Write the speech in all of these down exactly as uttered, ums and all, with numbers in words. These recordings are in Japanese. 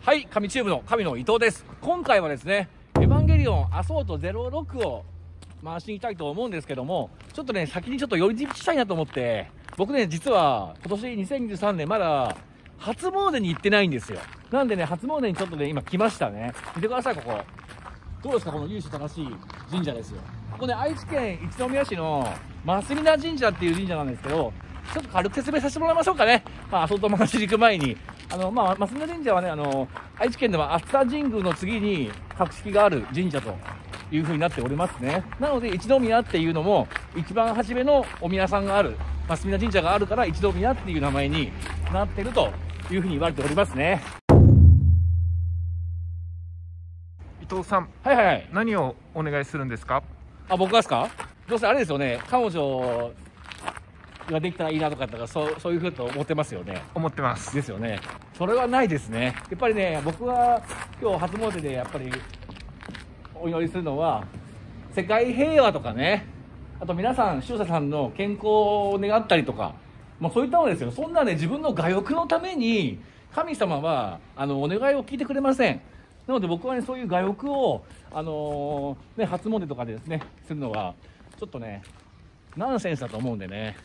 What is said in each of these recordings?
はい、神チューブの神の伊藤です。今回はですね、エヴァンゲリオンアソートゼロろくを回していきたいと思うんですけども、ちょっとね、先にちょっと寄り道したいなと思って、僕ね、実は今年にせんにじゅうさんねんまだ初詣に行ってないんですよ。なんでね、初詣にちょっとね、今来ましたね。見てください、ここ。どうですか、この由緒正しい神社ですよ。ここね、愛知県一宮市の増皆神社っていう神社なんですけど、ちょっと軽く説明させてもらいましょうかね。まあ、アソート回しに行く前に。あの、まあ、増皆神社はね、あの、愛知県では熱田神宮の次に格式がある神社という風になっておりますね。なので、一宮っていうのも、一番初めのお宮さんがある、増皆神社があるから、一宮っていう名前になってるという風に言われておりますね。 伊藤さん、 はいはいはい。 何をお願いするんですか？ あ、僕がですか？どうせあれですよね、彼女ができたらいいなとかだったら、そう、そういうふうと思ってますよね。 思ってます。 ですよね。それはないですね。やっぱりね、僕は今日初詣でやっぱりお祈りするのは、世界平和とかね、あと皆さん、視聴者さんの健康を願ったりとか、まあそういったのですよ。そんなね、自分の我欲のために、神様は、あの、お願いを聞いてくれません。なので僕はね、そういう我欲を、あのー、ね、初詣とかでですね、するのは、ちょっとね、ナンセンスだと思うんでね。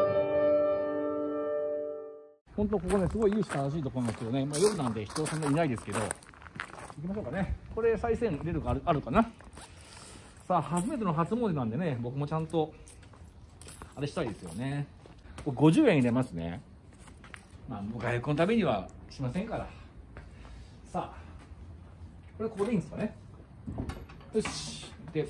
本当ここね、すごい由緒正しいところなんですけどね、まあ、夜なんで人そんなにいないですけど、行きましょうかね。これ、再生出るかあるあるかな。さあ、初めての初詣なんでね、僕もちゃんと、あれしたいですよね。これごじゅうえん入れますね。まあ、外国のためにはしませんから。さあ、これここでいいんですかね。よし。で、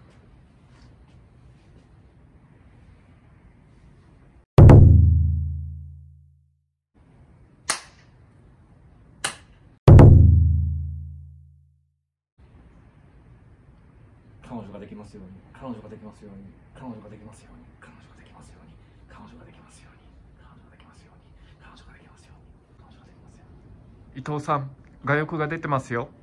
彼女ができますように、彼女ができますように、彼女ができますように、彼女ができますように、彼女ができますように、彼女ができますように、彼女ができますように、彼女ができますように。 伊藤さん、我欲が出てますよ。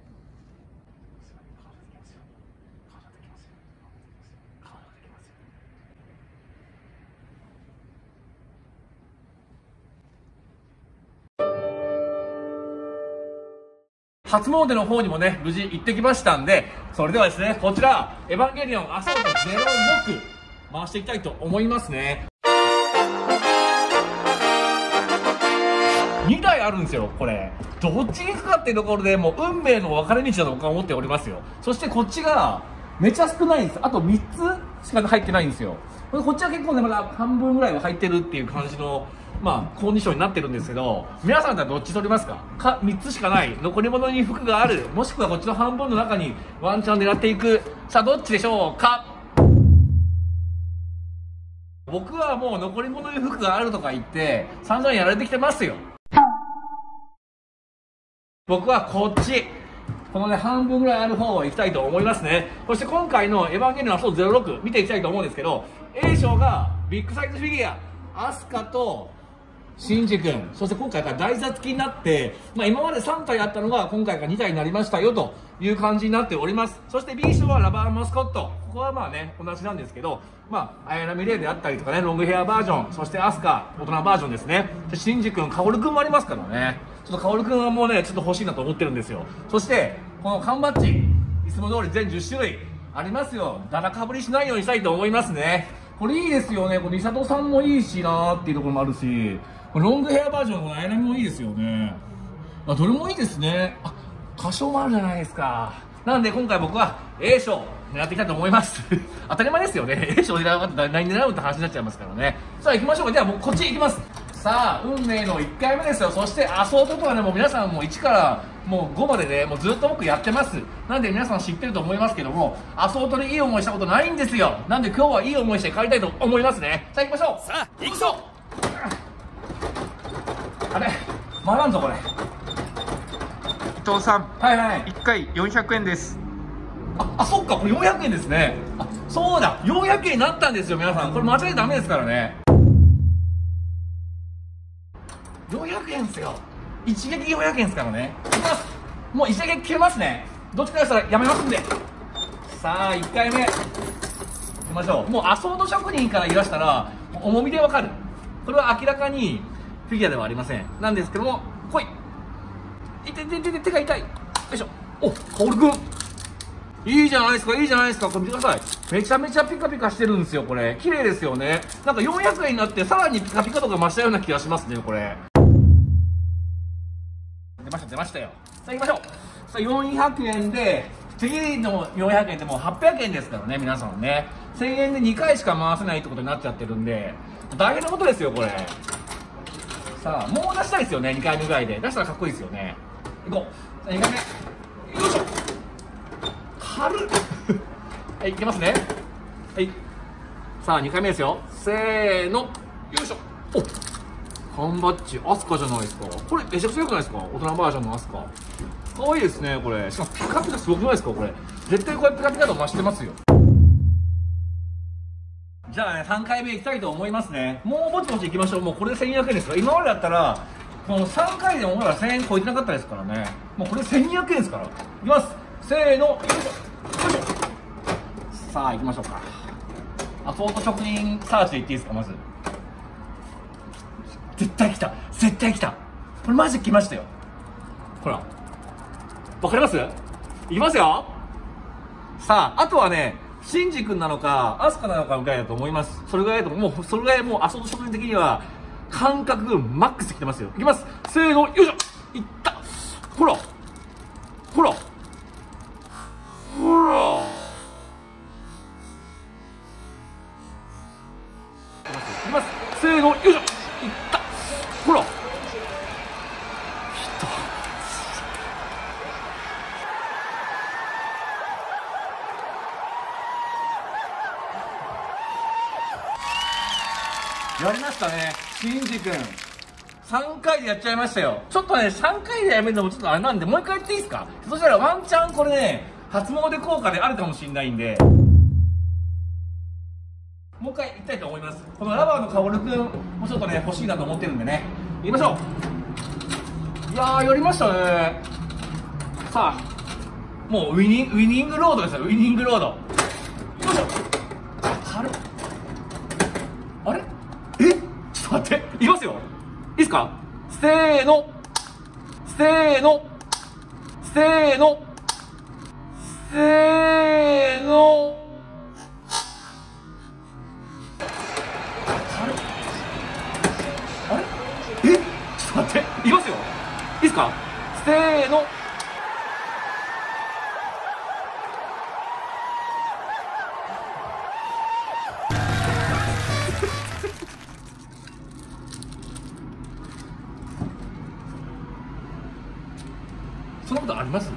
初詣の方にもね、無事行ってきましたんで、それではですね、こちら、エヴァンゲリオンアソートゼロろく回していきたいと思いますね。にだいあるんですよ、これ。どっちに行くかっていうところで、もう運命の分かれ道だと僕は思っておりますよ。そしてこっちが、めちゃ少ないんです。あとみっつしか入ってないんですよ。こっちは結構ね、まだ半分ぐらいは入ってるっていう感じの、まあ、コンディションになってるんですけど、皆さんだったらどっち取りますか？か、みっつしかない。残り物に服がある。もしくはこっちの半分の中にワンチャン狙っていく。さあ、どっちでしょうか？僕はもう残り物に服があるとか言って、散々やられてきてますよ。僕はこっち。このね、半分ぐらいある方を行きたいと思いますね。そして今回のエヴァンゲリオンアソートゼロろく見ていきたいと思うんですけど、A 賞がビッグサイズフィギュア、アスカとシンジ君、そして今回から台座付きになって、まあ、今までさんたいあったのが今回からにたいになりましたよという感じになっております。そして B 賞はラバーマスコット。ここはまあね、同じなんですけど、まあ、綾波レイであったりとかね、ロングヘアバージョン、そしてアスカ、大人バージョンですね。でシンジ君、カオル君もありますからね。ちょっとカオル君はもうね、ちょっと欲しいなと思ってるんですよ。そして、この缶バッジ、いつも通り全じゅっしゅるいありますよ。だだかぶりしないようにしたいと思いますね。これいいですよね。このミサトさんもいいしなーっていうところもあるし、ロングヘアバージョンの綾波もいいですよね。あ、どれもいいですね。あ、歌唱もあるじゃないですか。なんで今回僕は A 賞狙っていきたいと思います。当たり前ですよね。A 賞狙うかって何狙うって話になっちゃいますからね。さあ行きましょうか。ではもうこっち行きます。さあ、運命のいっかいめですよ。そしてアソートとはね、もう皆さんもいちからもうごまでね、もうずっと僕やってます。なんで皆さん知ってると思いますけども、アソートでいい思いしたことないんですよ。なんで今日はいい思いして帰りたいと思いますね。さあ行きましょう。さあ、行くぞ。あれ回らんぞこれ。 伊藤さん、 はいはい。 いっかいよんひゃくえんです。 あ、あ、そっか、これよんひゃくえんですね。あ、そうだ、よんひゃくえんになったんですよ、皆さん。これ間違えちゃダメですからね。よんひゃくえんですよ。一撃よんひゃくえんですからね。いきます。もう一撃切れますね。どっちかでしたらやめますんで。さあ、いっかいめ。いきましょう。もうアソート職人から言い出したら、重みでわかる。これは明らかにフィギュアではありません。なんですけども、来い。 いてててて、手が痛い。よいしょ。お、カオルくん。いいじゃないですか、いいじゃないですか。これ見てください。めちゃめちゃピカピカしてるんですよ、これ。綺麗ですよね。なんかよんひゃくえんになって、さらにピカピカとか増したような気がしますね、これ。出ました、出ましたよ。さあ、行きましょう。さあ、よんひゃくえんで、次のよんひゃくえんでもうはっぴゃくえんですからね、皆さんね。せんえんでにかいしか回せないってことになっちゃってるんで、大変なことですよ、これ。さあ、もう出したいですよね、にかいめぐらいで。出したらかっこいいですよね。いこう。さあ、にかいめ。よいしょ。軽っ。はい、いきますね。はい。さあ、にかいめですよ。せーの。よいしょ。お、缶バッジ、アスカじゃないですか。これ、めちゃくちゃ良くないですか？大人バージョンのアスカ。可愛いですね、これ。しかも、ピカピカすごくないですか、これ。絶対これピカピカと増してますよ。じゃあね、さんかいめいきたいと思いますね。もうぼちぼちいきましょう。もうこれでせんにひゃくえんですから。今までだったら、このさんかいでも俺らせんえん超えてなかったですからね。もうこれせんにひゃくえんですから。いきます。せーの、よいしょ。よいしょ。さあ、行きましょうか。アソート職人サーチでいっていいですか、まず。絶対来た。絶対来た。これマジ来ましたよ。ほら。わかります？いきますよ。さあ、あとはね、シンジ君なのか、アスカなのかぐらいだと思います。それぐらいだと、もう、それぐらいもう、アソート職人的には、感覚マックスで来てますよ。いきます。せーの、よいしょ。いった。ほら。ほら。ほら。いきます。せーの、よいしょ。いった。ほら。やりましたね、シンジ君。さんかいでやっちゃいましたよ。ちょっとね、さんかいでやめるのもちょっとあれなんで、もう一回やっていいですか？そしたらワンチャンこれね、初詣効果であるかもしれないんで、もう一回いきたいと思います。このラバーのカオルくんもちょっとね、欲しいなと思ってるんでね。いきましょう。いやー、やりましたね。さあ、もうウィニング、ウィニングロードですよ、ウィニングロード。よいしょ。軽っ。あれ？え？ちょっと待って。いきますよ。いいですか？せーの。せーの。せーの。せーの。あれ？え？ちょっと待って。いきますよ。いいですか？せーの。そんなことあります？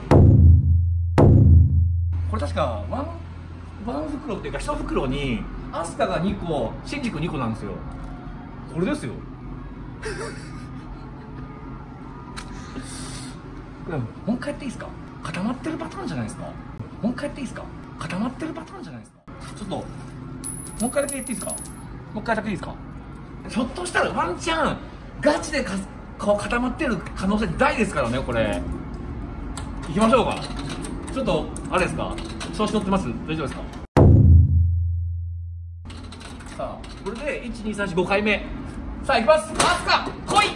これ確かワンワン袋っていうか一袋にアスカがにこ、シンジ君にこなんですよ。これですよ。もう一回やっていいですか？固まってるパターンじゃないですか。もう一回やっていいですか？固まってるパターンじゃないですか。ちょっともう一回だけやっていいですか？もう一回だけいいですか？ひょっとしたらワンチャンガチでかこう固まってる可能性大ですからね、これ。行きましょうか。ちょっとあれですか、調子乗ってます？大丈夫ですか？さあ、これでいちにさんしごかいめ。さあ、行きます。アスカ来い。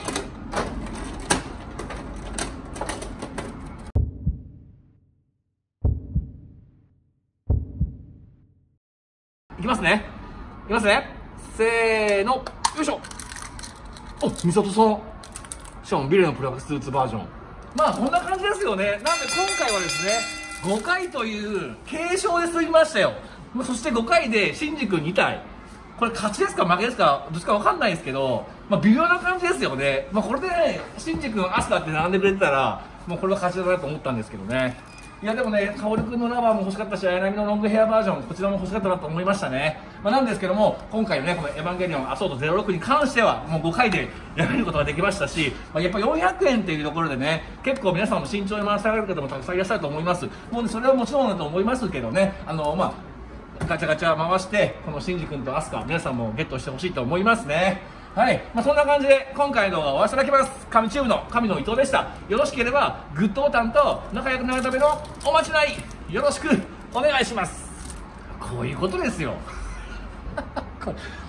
いきますね。いきますね。せーの、よいしょ。お、みさとさん。しかもビレのプラスーツバージョン。まあこんな感じですよね。なんで今回はですね、ごかいという軽傷で済みましたよ。そしてごかいでシンジ君にたい。これ勝ちですか負けですかどっちかわかんないですけど、まあ微妙な感じですよね。まあこれでね、シンジ君、アスカって並んでくれてたら、もうこれは勝ちだなと思ったんですけどね。いやでもね、カオルくんのラバーも欲しかったし、綾波のロングヘアバージョン、こちらも欲しかったなと思いましたね。まあ、なんですけども、今回のね、このエヴァンゲリオンアソートゼロろくに関しては、もうごかいでやめることができましたし、まあ、やっぱよんひゃくえんっていうところでね、結構皆さんも慎重に回される方もたくさんいらっしゃると思います。もうね、それはもちろんだと思いますけどね、あの、まあ、ガチャガチャ回して、このシンジ君とアスカ、皆さんもゲットしてほしいと思いますね。はい、まあ、そんな感じで今回の動画を終わらせていただきます。神チューブの神の伊藤でした。よろしければグッドボタンと仲良くなるためのおまじないよろしくお願いします。こういうことですよ。